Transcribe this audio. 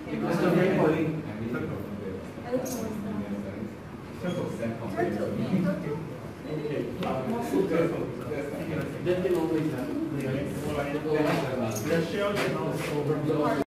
Because the very calling. Turtle. Okay. That can always happen. The shell can also overflow.